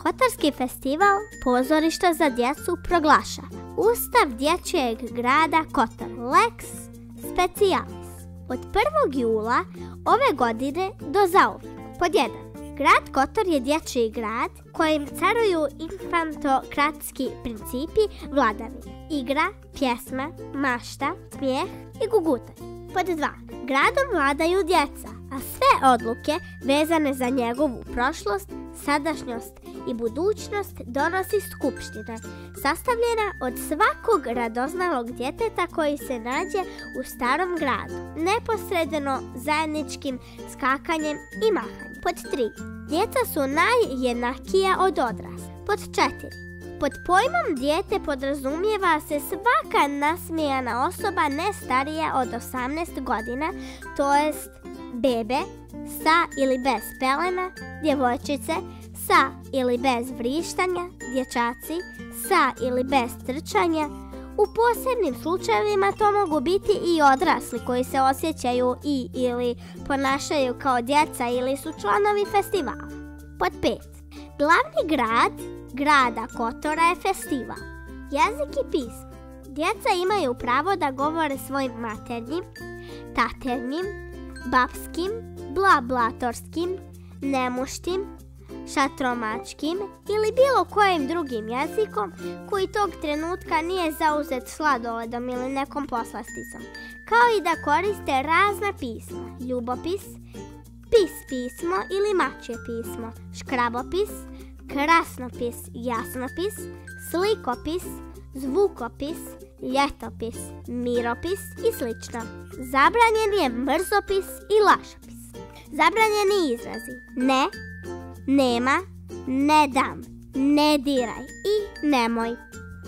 Kotorski festival pozorišta za djecu proglašava Ustav dječjeg grada Kotor Lex Specialis od 1. jula ove godine do zauvijek. Pod 1. Grad Kotor je dječji grad kojim caruju infantokratski principi vladavine. Igra, pjesma, mašta, smijeh i gugutanje. Pod 2. Gradom vladaju djeca, a sve odluke vezane za njegovu prošlost, sadašnjost i budućnost donosi skupština, sastavljena od svakog radoznalog djeteta koji se nađe u starom gradu, neposredno zajedničkim skakanjem i mahanjem. Pod 3. Djeca su najjednakija od odraslih. Pod 4. Pod pojmom dijete podrazumijeva se svaka nasmijana osoba ne starija od 18 godina, to jest bebe, sa ili bez pelena, djevojčice, sa ili bez vrištanja, dječaci, sa ili bez trčanja. U posebnim slučajevima to mogu biti i odrasli koji se osjećaju i ili ponašaju kao djeca ili su članovi festivala. Pod 5. Glavni grad grada Kotora je festival. Jezik i pismo. Djeca imaju pravo da govore svojim maternjim, taternjim, babskim, blablatorskim, nemuštim, šatromačkim ili bilo kojim drugim jezikom koji tog trenutka nije zauzet sladoledom ili nekom poslasticom, kao i da koriste razna pisma, ljubopis, pismo ili mačje pismo, škrabopis, krasnopis, jasnopis, slikopis, zvukopis, ljetopis, miropis i sl. Zabranjen je mrzopis i lažopis. Zabranjeni izrazi ne, nema, ne dam, ne diraj i nemoj.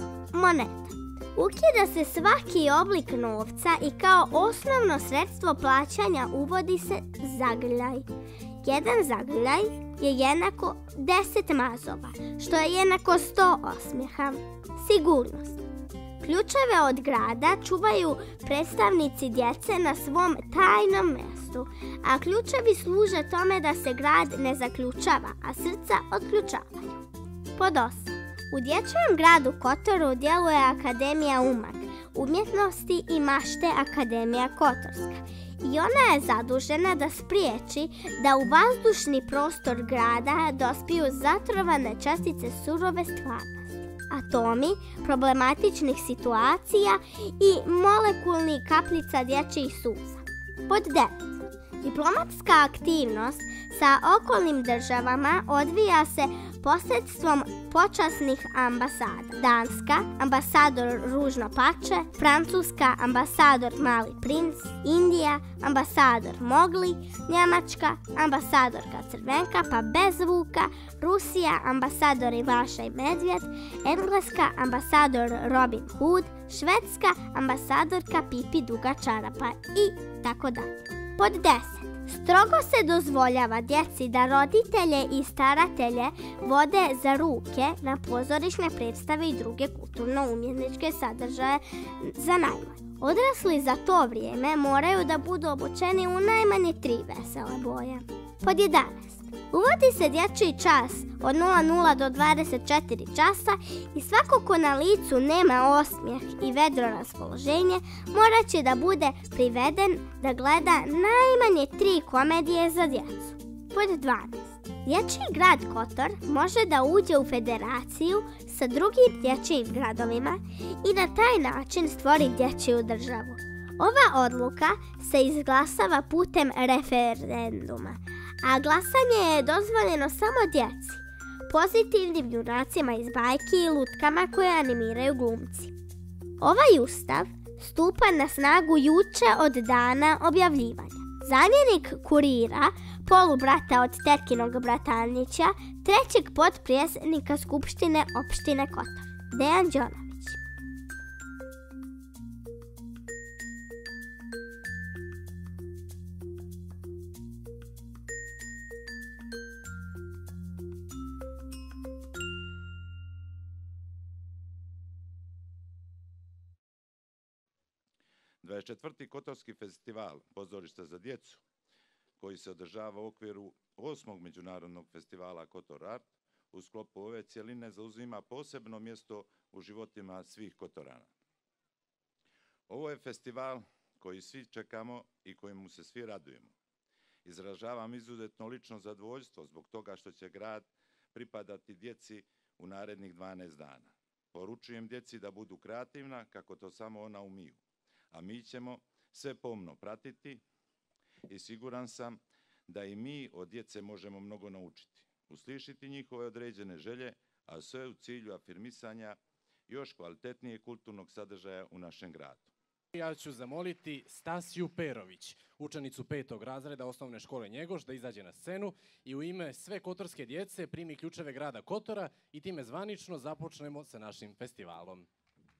Moneta. Ukida se svaki oblik novca i kao osnovno sredstvo plaćanja uvodi se zagrljaj. Jedan zagrljaj je jednako 10 mazova, što je jednako 100 osmijeha. Sigurnost. Ključeve od grada čuvaju predstavnici djece na svom tajnom mjestu, a ključevi služe tome da se grad ne zaključava, a srca otključavaju. Pod 8. U dječjem gradu Kotoru djeluje Akademija umjetnosti i mašte Akademija Kotorska i ona je zadužena da spriječi da u vazdušni prostor grada dospiju zatrovane čestice surove stvarnosti, atomi problematičnih situacija i molekulnih kapljica dječjih suza. Pod 9. Diplomatska aktivnost sa okolnim državama odvija se posredstvom počasnih ambasada. Danska, ambasador Ružno pače, Francuska, ambasador Mali princ, Indija, ambasador Mogli, Njemačka, ambasadorka Crvenka pa bez zvuka, Rusija, ambasador Ivaša i Medvjed, Engleska, ambasador Robin Hood, Švedska, ambasadorka Pipi Duga čarapa i tako dalje. Pod 10. Strogo se dozvoljava djeci da roditelje i staratelje vode za ruke na pozorišne predstave i druge kulturno-umjetničke sadržaje za najmanje. Odrasli za to vrijeme moraju da budu obučeni u najmanje 3 vesele boje. Pod 11. Uvodi se dječji čas od 00 do 24 časa i svako ko na licu nema osmijeh i vedro raspoloženje morat će da bude priveden da gleda najmanje 3 komedije za djecu. Pod 12. Dječji grad Kotor može da uđe u federaciju sa drugim dječjim gradovima i na taj način stvori dječju državu. Ova odluka se izglasava putem referenduma, a glasanje je dozvoljeno samo djeci, pozitivnim junacima iz bajki i lutkama koje animiraju glumci. Ovaj ustav stupa na snagu juče od dana objavljivanja. Zamjenik kurira, polubrata od tetkinog bratanjića, trećeg potpredsjednika Skupštine opštine Kotor, Dejan Đonović. 24. Kotorski festival pozorišta za djecu, koji se održava u okviru 8. međunarodnog festivala Kotor Art, u sklopu ove cjeline zauzima posebno mjesto u životima svih Kotorana. Ovo je festival koji svi čekamo i kojemu se svi radujemo. Izražavam izuzetno lično zadovoljstvo zbog toga što će grad pripadati djeci u narednih 12 dana. Poručujem djeci da budu kreativna kako to samo ona umiju, a mi ćemo sve pomno pratiti i siguran sam da i mi od djece možemo mnogo naučiti, uslišiti njihove određene želje, a sve u cilju afirmisanja još kvalitetnijeg kulturnog sadržaja u našem gradu. Ja ću zamoliti Stasiju Perović, učenicu 5. razreda osnovne škole Njegoš, da izađe na scenu i u ime sve kotorske djece primi ključeve grada Kotora i time zvanično započnemo sa našim festivalom.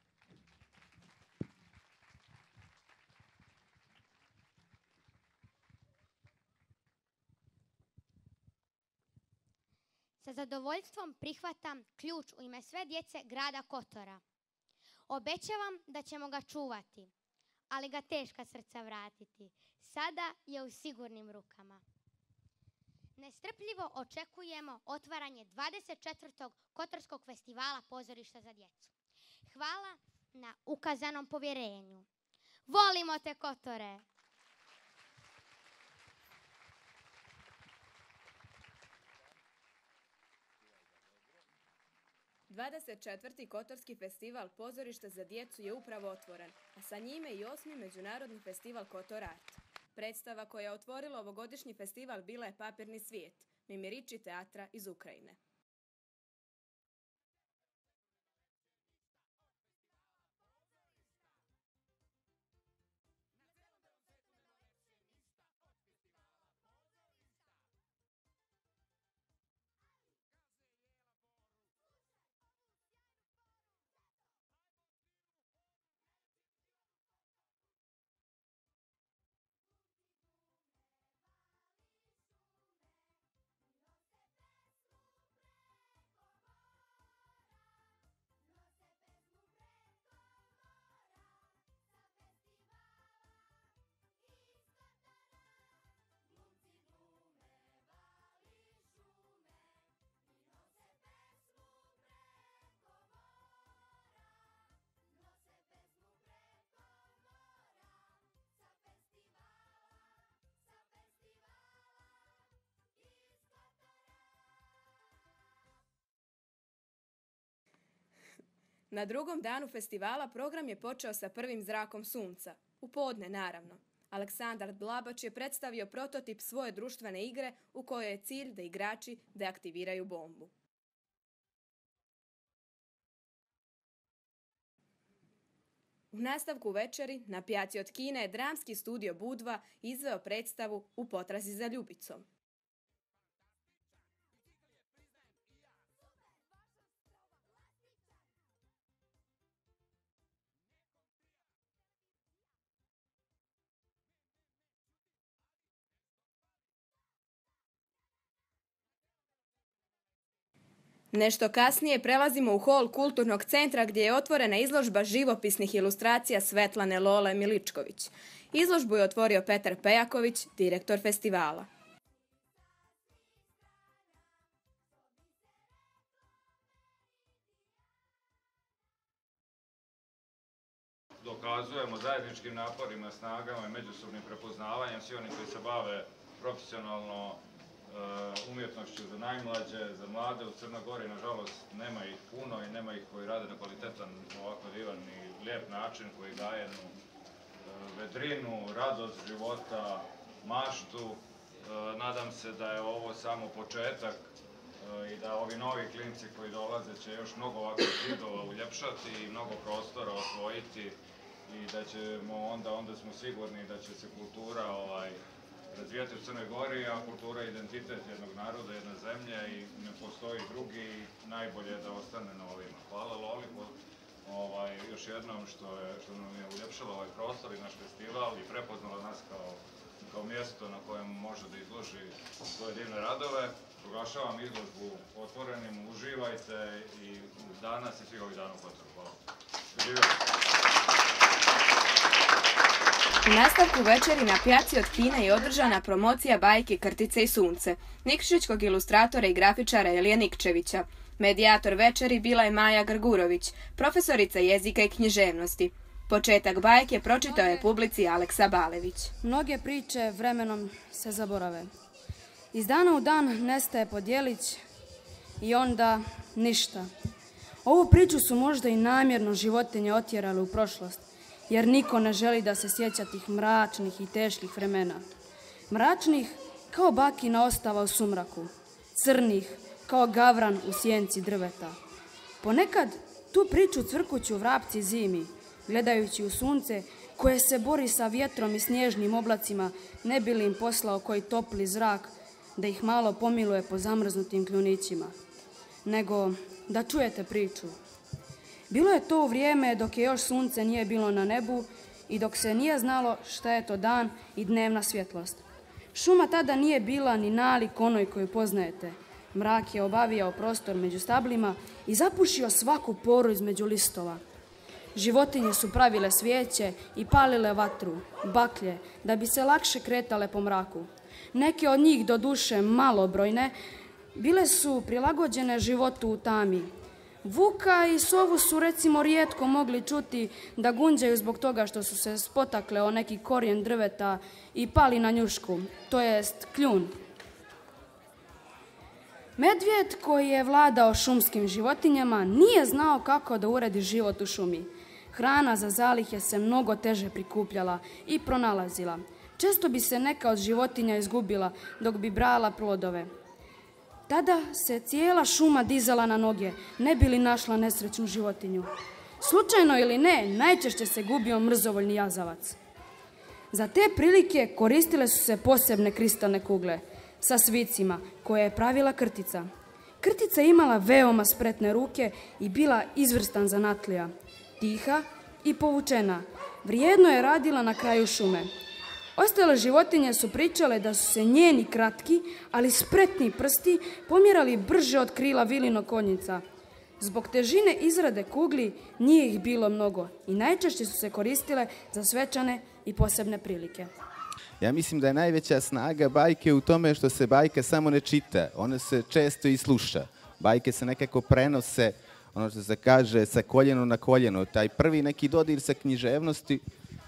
Sa zadovoljstvom prihvatam ključ u ime sve djece grada Kotora. Obećavam da ćemo ga čuvati, ali ga teška srca vratiti. Sada je u sigurnim rukama. Nestrpljivo očekujemo otvaranje 24. Kotorskog festivala Pozorišta za djecu. Hvala na ukazanom povjerenju. Volimo te, Kotore! 24. Kotorski festival Pozorišta za djecu je upravo otvoren, a sa njime i 8. Međunarodni festival Kotor Art. Predstava koja je otvorila ovogodišnji festival bila je Papirni svijet, mimirići teatra iz Ukrajine. Na drugom danu festivala program je počeo sa prvim zrakom sunca. U podne, naravno. Aleksandar Dlabač je predstavio prototip svoje društvene igre u kojoj je cilj da igrači deaktiviraju bombu. U nastavku večeri na pijaci od Kine je dramski studio Budva izveo predstavu U potrazi za ljubicom. Nešto kasnije prelazimo u hol Kulturnog centra gdje je otvorena izložba živopisnih ilustracija Svetlane Lole Miličković. Izložbu je otvorio Petar Pejaković, direktor festivala. Dokazujemo zajedničkim naporima, snagama i međusobnim prepoznavanjem svi oni koji se bave profesionalno umjetnošću za najmlađe, za mlade u Crnoj Gori. Nažalost, nema ih puno i nema ih koji rade na kvalitetan, ovako divan i lijep način, koji daje jednu vedrinu, radost života, maštu. Nadam se da je ovo samo početak i da ovi novi klinci koji dolaze će još mnogo ovakvih zidova uljepšati i mnogo prostora osvojiti i da ćemo onda smo sigurni da će se kultura razvijati u Crnoj Gori, a kultura je identitet jednog naroda, jedne zemlje i ne postoji drugi i najbolje je da ostane na ovima. Hvala Loli još jednom što nam je uljepšala ovaj prostor i naš festival i prepoznala nas kao mjesto na kojem može da izloži svoje divne radove. Proglašavam izložbu otvorenim, uživajte i danas i svih ovih dana u Kotoru. Hvala. U nastavku večeri na Pjaci od Kine je održana promocija bajke Krtice i sunce, nikšićkog ilustratora i grafičara Elije Nikčevića. Medijator večeri bila je Maja Grgurović, profesorica jezika i književnosti. Početak bajke pročitao je publici Aleksa Balević. Mnoge priče vremenom se zaborave. Iz dana u dan nestaje podjelić i onda ništa. Ovu priču su možda i namjerno životinje otjerali u prošlost, jer niko ne želi da se sjeća tih mračnih i teških vremena. Mračnih kao bakina ostava u sumraku, crnih kao gavran u sjenci drveta. Ponekad tu priču cvrkuću vrapci zimi, gledajući u sunce koje se bori sa vjetrom i snježnim oblacima, ne bi li im poslao koji topli zrak da ih malo pomiluje po zamrznutim kljunićima. Nego da čujete priču. Bilo je to u vrijeme dok je još sunce nije bilo na nebu i dok se nije znalo šta je to dan i dnevna svjetlost. Šuma tada nije bila ni nalik onoj koju poznajete. Mrak je obavijao prostor među stablima i zapušio svaku poru između listova. Životinje su pravile svijeće i palile vatru, baklje, da bi se lakše kretale po mraku. Neke od njih, doduše malobrojne, bile su prilagođene životu u tami. Vuka i sovu su recimo rijetko mogli čuti da gunđaju zbog toga što su se spotakle o neki korijen drveta i pali na njušku, to jest kljun. Medvjed koji je vladao šumskim životinjama nije znao kako da uredi život u šumi. Hrana za zalihe se mnogo teže prikupljala i pronalazila. Često bi se neka od životinja izgubila dok bi brala plodove. Tada se cijela šuma dizala na noge, ne bi li našla nesrećnu životinju. Slučajno ili ne, najčešće se gubio mrzovoljni jazavac. Za te prilike koristile su se posebne kristalne kugle sa svicima koje je pravila Krtica. Krtica je imala veoma spretne ruke i bila izvrstan zanatlija. Tiha i povučena, vrijedno je radila na kraju šume. Ostale životinje su pričale da su se njeni kratki, ali spretni prsti pomjerali brže od krila vilinog konjica. Zbog težine izrade kugli nije ih bilo mnogo i najčešće su se koristile za svečane i posebne prilike. Ja mislim da je najveća snaga bajke u tome što se bajka samo ne čita, ona se često i sluša. Bajke se nekako prenose, ono što se kaže, sa koljeno na koljeno. Taj prvi neki dodir sa književnosti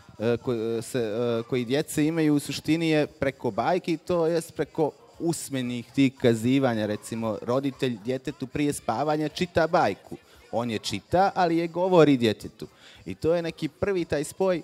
koji djece imaju u suštini je preko bajki, to jest preko usmenih tih kazivanja. Recimo, roditelj djetetu prije spavanja čita bajku. On je čita, ali je govori djetetu. I to je neki prvi taj spoj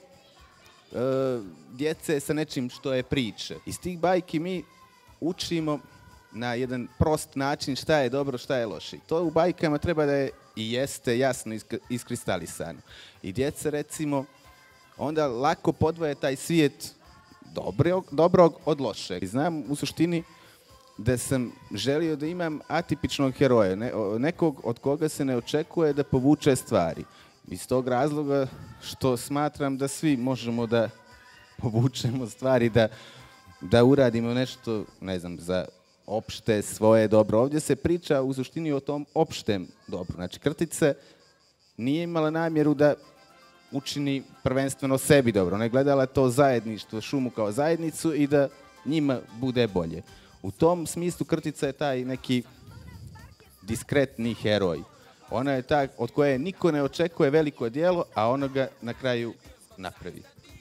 djece sa nečim što je priče. Iz tih bajki mi učimo na jedan prost način šta je dobro, šta je loše. To u bajkama treba da je i jeste jasno iskristalisano. I djeca, recimo, onda lako podvoje taj svijet dobrog od lošeg. I znam u suštini da sam želio da imam atipičnog heroja, nekog od koga se ne očekuje da povuče stvari. Iz tog razloga što smatram da svi možemo da povučemo stvari, da uradimo nešto, ne znam, za opšte svoje dobro. Ovdje se priča u suštini o tom opštem dobru. Znači, Krtica nije imala namjeru da učini prvenstveno sebi dobro. Ona je gledala to zajedništvo, šumu kao zajednicu i da njima bude bolje. U tom smislu Krtica je taj neki diskretni heroj. Ona je ta od koje niko ne očekuje veliko djelo, a ona ga na kraju napravi.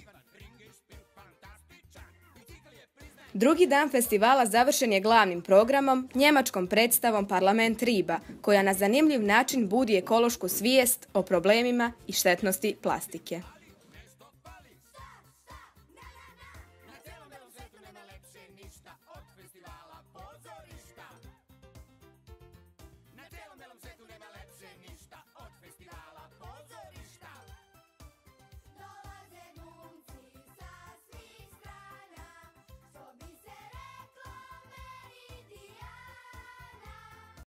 Drugi dan festivala završen je glavnim programom, njemačkom predstavom Parlament riba, koja na zanimljiv način budi ekološku svijest o problemima i štetnosti plastike.